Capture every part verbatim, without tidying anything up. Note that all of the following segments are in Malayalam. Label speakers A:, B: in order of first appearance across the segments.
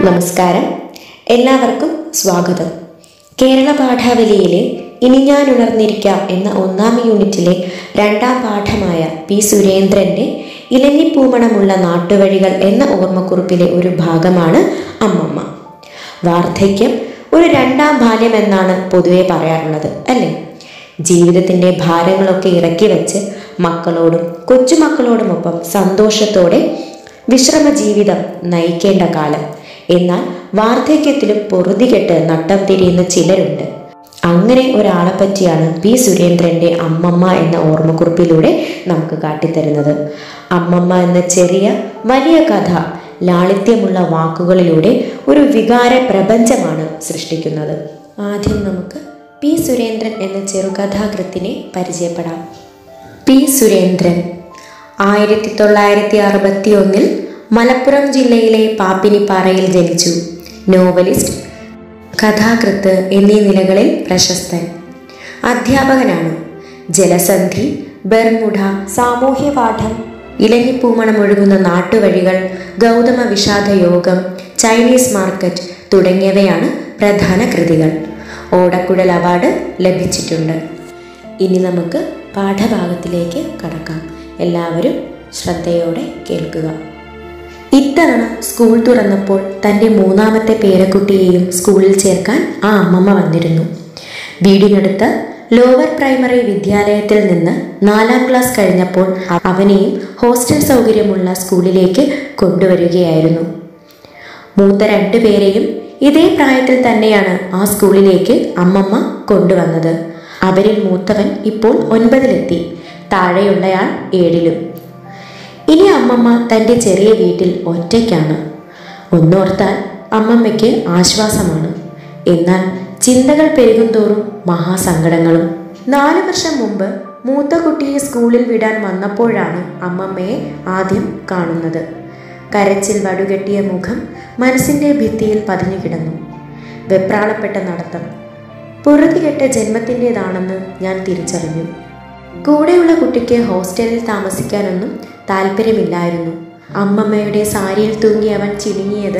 A: നമസ്കാരം, എല്ലാവർക്കും സ്വാഗതം. കേരള പാഠാവലിയിലെ ഇനി ഞാൻ ഉണർന്നിരിക്കാം എന്ന ഒന്നാം യൂണിറ്റിലെ രണ്ടാം പാഠമായ പി സുരേന്ദ്രൻ്റെ ഇലഞ്ഞിപ്പൂമണമുള്ള നാട്ടുവഴികൾ എന്ന ഓർമ്മക്കുറിപ്പിലെ ഒരു ഭാഗമാണ് അമ്മമ്മ. വാർദ്ധക്യം ഒരു രണ്ടാം ബാല്യം എന്നാണ് പൊതുവെ പറയാറുള്ളത്, അല്ലേ? ജീവിതത്തിൻ്റെ ഭാരങ്ങളൊക്കെ ഇറക്കി വെച്ച് മക്കളോടും കൊച്ചുമക്കളോടുമൊപ്പം സന്തോഷത്തോടെ വിശ്രമ ജീവിതം നയിക്കേണ്ട കാലം. എന്നാൽ വാർദ്ധക്യത്തിലും പൊറുതികെട്ട് നട്ടം തിരിയുന്ന ചിലരുണ്ട്. അങ്ങനെ ഒരാളെ പറ്റിയാണ് പി സുരേന്ദ്രൻ്റെ അമ്മമ്മ എന്ന ഓർമ്മക്കുറിപ്പിലൂടെ നമുക്ക് കാട്ടിത്തരുന്നത്. അമ്മമ്മ എന്ന ചെറിയ വലിയ കഥ ലാളിത്യമുള്ള വാക്കുകളിലൂടെ ഒരു വികാര പ്രപഞ്ചമാണ് സൃഷ്ടിക്കുന്നത്. ആദ്യം നമുക്ക് പി സുരേന്ദ്രൻ എന്ന ചെറുകഥാകൃത്തിനെ പരിചയപ്പെടാം. പി സുരേന്ദ്രൻ ആയിരത്തി തൊള്ളായിരത്തി അറുപത്തി ഒന്നിൽ മലപ്പുറം ജില്ലയിലെ പാപ്പിനിപ്പാറയിൽ ജനിച്ചു. നോവലിസ്റ്റ്, കഥാകൃത്ത് എന്നീ നിലകളിൽ പ്രശസ്തൻ. അധ്യാപകനാണ്. ജലസന്ധി, ബർമുഡ, സാമൂഹ്യപാഠം, ഇലഞ്ഞിപ്പൂമണം ഒഴുകുന്ന നാട്ടുവഴികൾ, ഗൗതമ വിഷാദ യോഗം, ചൈനീസ് മാർക്കറ്റ് തുടങ്ങിയവയാണ് പ്രധാന കൃതികൾ. ഓടക്കുഴൽ അവാർഡ് ലഭിച്ചിട്ടുണ്ട്. ഇനി നമുക്ക് പാഠഭാഗത്തിലേക്ക് കടക്കാം. എല്ലാവരും ശ്രദ്ധയോടെ കേൾക്കുക. ഇത്തവണ സ്കൂൾ തുറന്നപ്പോൾ തൻ്റെ മൂന്നാമത്തെ പേരക്കുട്ടിയെയും സ്കൂളിൽ ചേർക്കാൻ ആ അമ്മമ്മ വന്നിരുന്നു. വീടിനടുത്ത് ലോവർ പ്രൈമറി വിദ്യാലയത്തിൽ നിന്ന് നാലാം ക്ലാസ് കഴിഞ്ഞപ്പോൾ അവനെയും ഹോസ്റ്റൽ സൗകര്യമുള്ള സ്കൂളിലേക്ക് കൊണ്ടുവരികയായിരുന്നു. മൂത്ത രണ്ടു പേരെയും ഇതേ പ്രായത്തിൽ തന്നെയാണ് ആ സ്കൂളിലേക്ക് അമ്മമ്മ കൊണ്ടുവന്നത്. അവരിൽ മൂത്തവൻ ഇപ്പോൾ ഒൻപതിലെത്തി, താഴെയുള്ളയാൾ ഏഴിലും. ഇനി അമ്മമ്മ തൻ്റെ ചെറിയ വീട്ടിൽ ഒറ്റയ്ക്കാണ്. ഒന്നോർത്താൽ അമ്മമ്മയ്ക്ക് ആശ്വാസമാണ്. എന്നാൽ ചിന്തകൾ പെരുകുന്തോറും മഹാസങ്കടങ്ങളും. നാല് വർഷം മുമ്പ് മൂത്ത കുട്ടിയെ സ്കൂളിൽ വിടാൻ വന്നപ്പോഴാണ് അമ്മമ്മയെ ആദ്യം കാണുന്നത്. കരച്ചിൽ വടുകെട്ടിയ മുഖം മനസ്സിൻ്റെ ഭിത്തിയിൽ പതിഞ്ഞു കിടന്നു. വെപ്രാളപ്പെട്ട നടത്തം പൊറുതികെട്ട ജന്മത്തിൻ്റെതാണെന്ന് ഞാൻ തിരിച്ചറിഞ്ഞു. കൂടെയുള്ള കുട്ടിക്ക് ഹോസ്റ്റലിൽ താമസിക്കാനൊന്നും താല്പര്യമില്ലായിരുന്നു. അമ്മമ്മയുടെ സാരിയിൽ തൂങ്ങി അവൻ ചിണുങ്ങിയത്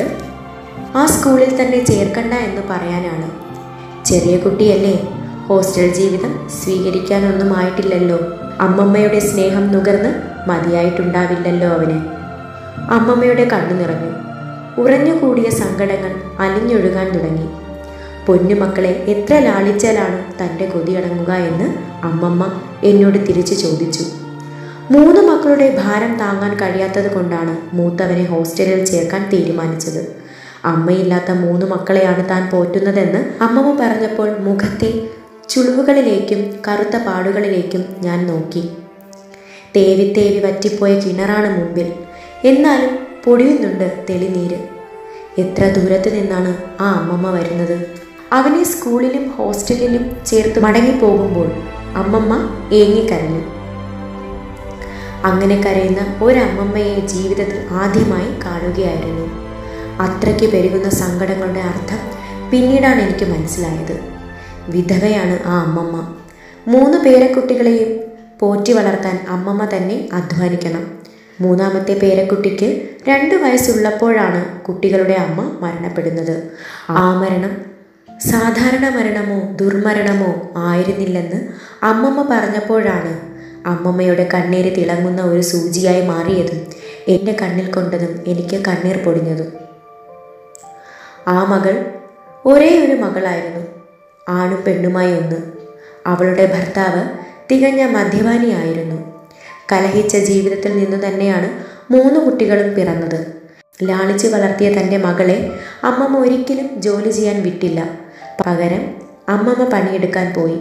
A: ആ സ്കൂളിൽ തന്നെ ചേർക്കണ്ട എന്ന് പറയാനാണ്. ചെറിയ കുട്ടിയല്ലേ, ഹോസ്റ്റൽ ജീവിതം സ്വീകരിക്കാനൊന്നും ആയിട്ടില്ലല്ലോ. അമ്മമ്മയുടെ സ്നേഹം നുകർന്ന് മതിയായിട്ടുണ്ടാവില്ലല്ലോ അവന്. അമ്മമ്മയുടെ കണ്ണു നിറഞ്ഞു. ഉറഞ്ഞുകൂടിയ സങ്കടങ്ങൾ അലിഞ്ഞൊഴുകാൻ തുടങ്ങി. പൊന്നുമക്കളെ എത്ര ലാളിച്ചാലാണ് തൻ്റെ കൊതിയടങ്ങുക എന്ന് അമ്മമ്മ എന്നോട് തിരിച്ചു ചോദിച്ചു. മൂന്ന് മക്കളുടെ ഭാരം താങ്ങാൻ കഴിയാത്തത് കൊണ്ടാണ് മൂത്തവനെ ഹോസ്റ്റലിൽ ചേർക്കാൻ തീരുമാനിച്ചത്. അമ്മയില്ലാത്ത മൂന്ന് മക്കളെയാണ് താൻ പോറ്റുന്നതെന്ന് അമ്മമ്മ പറഞ്ഞപ്പോൾ മുഖത്തെ ചുളിവുകളിലേക്കും കറുത്ത പാടുകളിലേക്കും ഞാൻ നോക്കി. തേവി തേവി വറ്റിപ്പോയ കിണറാണ് മുമ്പിൽ, എന്നാലും പൊടിയുന്നുണ്ട് തെളിനീര്. എത്ര ദൂരത്ത് നിന്നാണ് ആ അമ്മമ്മ വരുന്നത്. അവനെ സ്കൂളിലും ഹോസ്റ്റലിലും ചേർത്ത് മടങ്ങിപ്പോകുമ്പോൾ അമ്മമ്മ ഏങ്ങിക്കരഞ്ഞു. അങ്ങനെ കരയുന്ന ഒരമ്മമ്മയെ ജീവിതത്തിൽ ആദ്യമായി കാണുകയായിരുന്നു. അത്രയ്ക്ക് പെരുകുന്ന സങ്കടങ്ങളുടെ അർത്ഥം പിന്നീടാണ് എനിക്ക് മനസ്സിലായത്. വിധവയാണ് ആ അമ്മമ്മ. മൂന്ന് പേരക്കുട്ടികളെയും പോറ്റി വളർത്താൻ അമ്മമ്മ തന്നെ അധ്വാനിക്കണം. മൂന്നാമത്തെ പേരക്കുട്ടിക്ക് രണ്ട് വയസ്സുള്ളപ്പോഴാണ് കുട്ടികളുടെ അമ്മ മരണപ്പെടുന്നത്. ആ മരണം സാധാരണ മരണമോ ദുർമരണമോ ആയിരുന്നില്ലെന്ന് അമ്മമ്മ പറഞ്ഞപ്പോഴാണ് അമ്മമ്മയുടെ കണ്ണീര് തിളങ്ങുന്ന ഒരു സൂചിയായി മാറിയതും എൻ്റെ കണ്ണിൽ കൊണ്ടതും എനിക്ക് കണ്ണീർ പൊടിഞ്ഞതും. ആ മകൾ ഒരേ ഒരു മകളായിരുന്നു, ആണും പെണ്ണുമായി ഒന്ന്. അവളുടെ ഭർത്താവ് തികഞ്ഞ മദ്യപാനിയായിരുന്നു. കലഹിച്ച ജീവിതത്തിൽ നിന്നു തന്നെയാണ് മൂന്ന് കുട്ടികളും പിറന്നത്. ലാളിച്ച് വളർത്തിയ തൻ്റെ മകളെ അമ്മമ്മ ഒരിക്കലും ജോലി ചെയ്യാൻ വിട്ടില്ല. പകരം അമ്മമ്മ പണിയെടുക്കാൻ പോയി.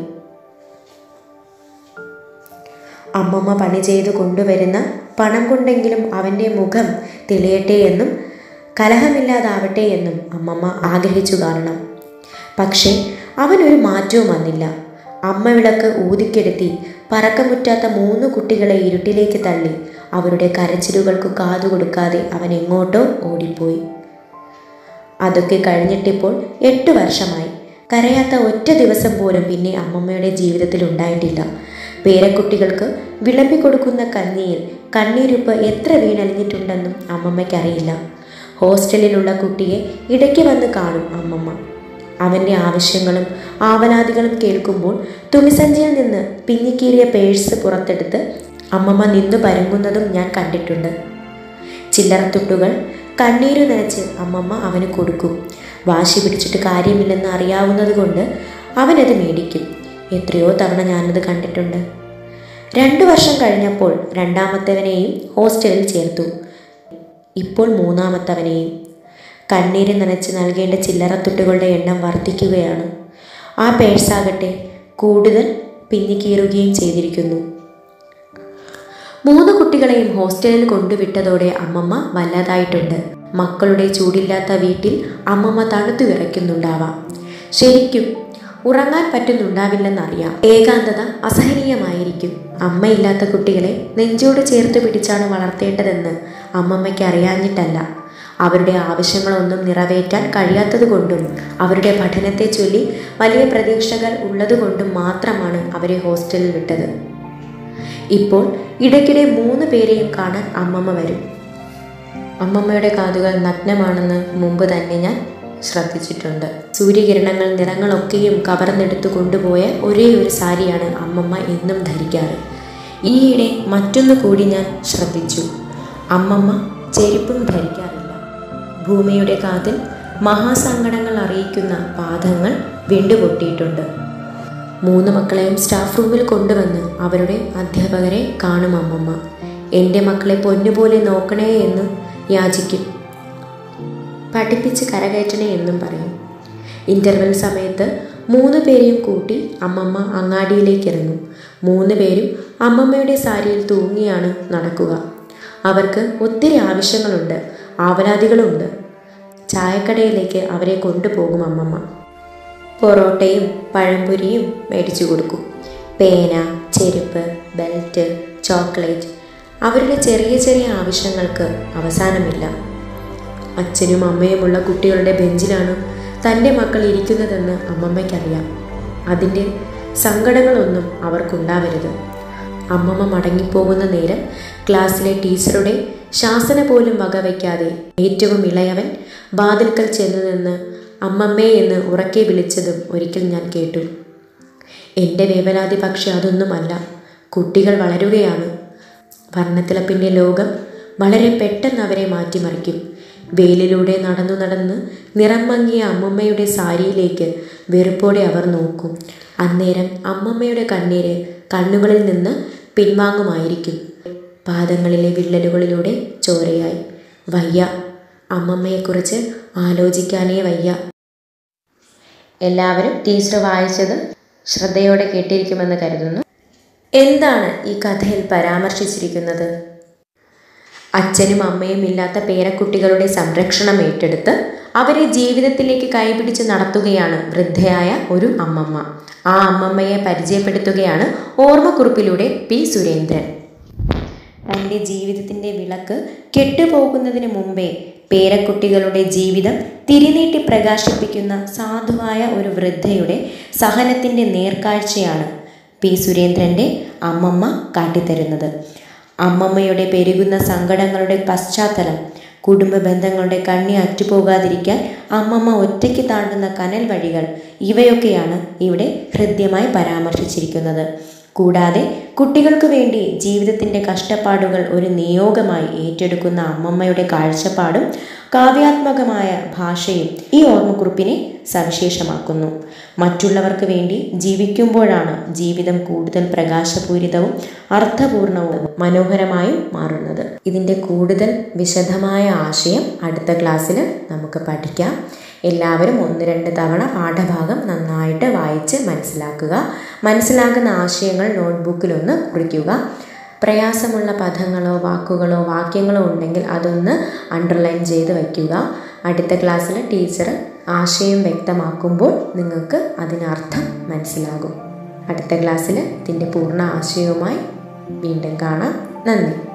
A: അമ്മമ്മ പണി ചെയ്തു കൊണ്ടുവരുന്ന പണം കൊണ്ടെങ്കിലും അവൻ്റെ മുഖം തെളിയട്ടെ എന്നും കലഹമില്ലാതാവട്ടെ എന്നും അമ്മമ്മ ആഗ്രഹിച്ചു കാണണം. പക്ഷേ അവനൊരു മാറ്റവും വന്നില്ല. അമ്മ വിളക്ക് ഊതിക്കെടുത്തി പറക്കമുറ്റാത്ത മൂന്ന് കുട്ടികളെ ഇരുട്ടിലേക്ക് തള്ളി അവരുടെ കരച്ചിലുകൾക്ക് കാതുകൊടുക്കാതെ അവൻ എങ്ങോട്ടോ ഓടിപ്പോയി. അതൊക്കെ കഴിഞ്ഞിട്ടിപ്പോൾ എട്ട് വർഷമായി. കരയാത്ത ഒറ്റ ദിവസം പോലും പിന്നെ അമ്മമ്മയുടെ ജീവിതത്തിൽ ഉണ്ടായിട്ടില്ല. പേരക്കുട്ടികൾക്ക് വിളമ്പിക്കൊടുക്കുന്ന കഞ്ഞിയിൽ കണ്ണീരുപ്പ് എത്ര വീണലിഞ്ഞിട്ടുണ്ടെന്നും അമ്മമ്മയ്ക്കറിയില്ല. ഹോസ്റ്റലിലുള്ള കുട്ടിയെ ഇടയ്ക്ക് വന്ന് കാണും അമ്മമ്മ. അവൻ്റെ ആവശ്യങ്ങളും ആവലാതികളും കേൾക്കുമ്പോൾ തുണിസഞ്ചിയിൽ നിന്ന് പിന്നിക്കീറിയ പേഴ്സ് പുറത്തെടുത്ത് അമ്മമ്മ നിന്നു പരുങ്ങുന്നതും ഞാൻ കണ്ടിട്ടുണ്ട്. ചില്ലറത്തുട്ടുകൾ കണ്ണീരു നനച്ച് അമ്മമ്മ അവന് കൊടുക്കും. വാശി പിടിച്ചിട്ട് കാര്യമില്ലെന്ന് അറിയാവുന്നത് കൊണ്ട് അവനത് മേടിക്കും. എത്രയോ തവണ ഞാനത് കണ്ടിട്ടുണ്ട്. രണ്ടു വർഷം കഴിഞ്ഞപ്പോൾ രണ്ടാമത്തവനെയും ഹോസ്റ്റലിൽ ചേർത്തു. ഇപ്പോൾ മൂന്നാമത്തവനെയും. കണ്ണീര് നനച്ച് നൽകേണ്ട ചില്ലറത്തുട്ടുകളുടെ എണ്ണം വർദ്ധിക്കുകയാണ്. ആ പേഴ്സാകട്ടെ കൂടുതൽ പിന്നിക്കീറുകയും ചെയ്തിരിക്കുന്നു. മൂന്ന് കുട്ടികളെയും ഹോസ്റ്റലിൽ കൊണ്ടുവിട്ടതോടെ അമ്മമ്മ വല്ലാതായിട്ടുണ്ട്. മക്കളുടെ ചൂടില്ലാത്ത വീട്ടിൽ അമ്മമ്മ തണുത്തു വിറയ്ക്കുന്നുണ്ടാവാം. ശരിക്കും ഉറങ്ങാൻ പറ്റുന്നുണ്ടാവില്ലെന്നറിയാം. ഏകാന്തത അസഹനീയമായിരിക്കും. അമ്മയില്ലാത്ത കുട്ടികളെ നെഞ്ചോട് ചേർത്ത് പിടിച്ചാണ് വളർത്തേണ്ടതെന്ന് അമ്മമ്മയ്ക്ക് അറിയാഞ്ഞിട്ടല്ല, അവരുടെ ആവശ്യങ്ങളൊന്നും നിറവേറ്റാൻ കഴിയാത്തത് കൊണ്ടും അവരുടെ പഠനത്തെ ചൊല്ലി വലിയ പ്രതീക്ഷകൾ ഉള്ളതുകൊണ്ടും മാത്രമാണ് അവരെ ഹോസ്റ്റലിൽ വിട്ടത്. ഇപ്പോൾ ഇടയ്ക്കിടെ മൂന്ന് പേരെയും കാണാൻ അമ്മമ്മ വരും. അമ്മമ്മയുടെ കാതുകൾ നഗ്നമാണെന്ന് മുമ്പ് തന്നെ ഞാൻ ശ്രദ്ധിച്ചിട്ടുണ്ട്. സൂര്യകിരണങ്ങൾ നിറങ്ങളൊക്കെയും കവർന്നെടുത്തു കൊണ്ടുപോയ ഒരേ ഒരു സാരിയാണ് അമ്മമ്മ എന്നും ധരിക്കാറ്. ഈയിടെ മറ്റൊന്നു കൂടി ഞാൻ ശ്രദ്ധിച്ചു. അമ്മമ്മ ചെരുപ്പും ധരിക്കാറില്ല. ഭൂമിയുടെ കാതിൽ മഹാസങ്കടങ്ങൾ അറിയിക്കുന്ന പാദങ്ങൾ വിണ്ടുപൊട്ടിയിട്ടുണ്ട്. മൂന്ന് മക്കളെയും സ്റ്റാഫ് റൂമിൽ കൊണ്ടുവന്ന് അവരുടെ അധ്യാപകരെ കാണും അമ്മമ്മ. എൻ്റെ മക്കളെ പൊന്നുപോലെ നോക്കണേ എന്ന് യാചിക്കും. പഠിപ്പിച്ച് കരകയറ്റണേ എന്നും പറയും. ഇൻ്റർവെൽ സമയത്ത് മൂന്ന് പേരെയും കൂട്ടി അമ്മമ്മ അങ്ങാടിയിലേക്ക് ഇറങ്ങും. മൂന്ന് പേരും അമ്മമ്മയുടെ സാരിയിൽ തൂങ്ങിയാണ് നടക്കുക. അവർക്ക് ഒത്തിരി ആവശ്യങ്ങളുണ്ട്, ആവലാതികളുമുണ്ട്. ചായക്കടയിലേക്ക് അവരെ കൊണ്ടുപോകും അമ്മമ്മ. പൊറോട്ടയും പഴംപൊരിയും മേടിച്ചു കൊടുക്കും. പേന, ചെരുപ്പ്, ബെൽറ്റ്, ചോക്ലേറ്റ്, അവരുടെ ചെറിയ ചെറിയ ആവശ്യങ്ങൾക്ക് അവസാനമില്ല. അച്ഛനും അമ്മയുമുള്ള കുട്ടികളുടെ ബെഞ്ചിലാണ് തൻ്റെ മക്കൾ ഇരിക്കുന്നതെന്ന് അമ്മമ്മയ്ക്കറിയാം. അതിൻ്റെ സങ്കടങ്ങളൊന്നും അവർക്കുണ്ടാവരുത്. അമ്മമ്മ മടങ്ങിപ്പോകുന്ന നേരം ക്ലാസ്സിലെ ടീച്ചറുടെ ശാസന പോലും വകവയ്ക്കാതെ ഏറ്റവും ഇളയവൻ വാതിൽക്കൽ ചെന്നു നിന്ന് അമ്മമ്മേ എന്ന് ഉറക്കെ വിളിച്ചതും ഒരിക്കൽ ഞാൻ കേട്ടു. എൻ്റെ വേവലാതി പക്ഷെ അതൊന്നുമല്ല. കുട്ടികൾ വളരുകയാണ്. വർണ്ണത്തിളപ്പിൻ്റെ ലോകം വളരെ പെട്ടെന്ന് അവരെ മാറ്റിമറിക്കും. വെയിലിലൂടെ നടന്നു നടന്ന് നിറം മങ്ങിയ അമ്മമ്മയുടെ സാരിയിലേക്ക് വെറുപ്പോടെ അവർ നോക്കും. അന്നേരം അമ്മമ്മയുടെ കണ്ണീര് കണ്ണുകളിൽ നിന്ന് പിൻവാങ്ങുമായിരിക്കും. പാദങ്ങളിലെ വിള്ളലുകളിലൂടെ ചോരയായി. വയ്യ, അമ്മമ്മയെക്കുറിച്ച് ആലോചിക്കാനേ വയ്യ. എല്ലാവരും ടീച്ചർ വായിച്ചത് ശ്രദ്ധയോടെ കേട്ടിരിക്കുമെന്ന് കരുതുന്നു. എന്താണ് ഈ കഥയിൽ പരാമർശിച്ചിരിക്കുന്നത്? അച്ഛനും അമ്മയും ഇല്ലാത്ത പേരക്കുട്ടികളുടെ സംരക്ഷണം ഏറ്റെടുത്ത് അവരെ ജീവിതത്തിലേക്ക് കൈപിടിച്ച് നടത്തുകയാണ് വൃദ്ധയായ ഒരു അമ്മമ്മ. ആ അമ്മമ്മയെ പരിചയപ്പെടുത്തുകയാണ് ഓർമ്മക്കുറിപ്പിലൂടെ പി സുരേന്ദ്രൻ. തൻ്റെ ജീവിതത്തിൻ്റെ വിളക്ക് കെട്ടുപോകുന്നതിന് മുമ്പേ പേരക്കുട്ടികളുടെ ജീവിതം തിരിനീട്ടി പ്രകാശിപ്പിക്കുന്ന സാധുവായ ഒരു വൃദ്ധയുടെ സഹനത്തിൻ്റെ നേർക്കാഴ്ചയാണ് പി സുരേന്ദ്രൻ്റെ അമ്മമ്മ കാട്ടിത്തരുന്നത്. അമ്മമ്മയുടെ പെരുകുന്ന സങ്കടങ്ങളുടെ പശ്ചാത്തലം, കുടുംബ ബന്ധങ്ങളുടെ കണ്ണി അറ്റുപോകാതിരിക്കാൻ അമ്മമ്മ ഒറ്റയ്ക്ക് താണ്ടുന്ന കനൽ വഴികൾ, ഇവയൊക്കെയാണ് ഇവിടെ ഹൃദ്യമായി പരാമർശിച്ചിരിക്കുന്നത്. കൂടാതെ കുട്ടികൾക്ക് വേണ്ടി ജീവിതത്തിൻ്റെ കഷ്ടപ്പാടുകൾ ഒരു നിയോഗമായി ഏറ്റെടുക്കുന്ന അമ്മമ്മയുടെ കാഴ്ചപ്പാടും കാവ്യാത്മകമായ ഭാഷയും ഈ ഓർമ്മക്കുറിപ്പിനെ സവിശേഷമാക്കുന്നു. മറ്റുള്ളവർക്ക് വേണ്ടി ജീവിക്കുമ്പോഴാണ് ജീവിതം കൂടുതൽ പ്രകാശപൂരിതവും അർത്ഥപൂർണവും മനോഹരമായും മാറുന്നത്. ഇതിൻ്റെ കൂടുതൽ വിശദമായ ആശയം അടുത്ത ക്ലാസ്സിൽ നമുക്ക് പഠിക്കാം. എല്ലാവരും ഒന്ന് രണ്ട് തവണ പാഠഭാഗം നന്നായിട്ട് വായിച്ച് മനസ്സിലാക്കുക. മനസ്സിലാക്കുന്ന ആശയങ്ങൾ നോട്ട്ബുക്കിലൊന്ന് കുറിക്കുക. പ്രയാസമുള്ള പദങ്ങളോ വാക്കുകളോ വാക്യങ്ങളോ ഉണ്ടെങ്കിൽ അതൊന്ന് അണ്ടർലൈൻ ചെയ്ത് വയ്ക്കുക. അടുത്ത ക്ലാസ്സിൽ ടീച്ചർ ആശയം വ്യക്തമാക്കുമ്പോൾ നിങ്ങൾക്ക് അതിനർത്ഥം മനസ്സിലാകും. അടുത്ത ക്ലാസ്സിൽ ഇതിൻ്റെ പൂർണ്ണ ആശയവുമായി വീണ്ടും കാണാം. നന്ദി.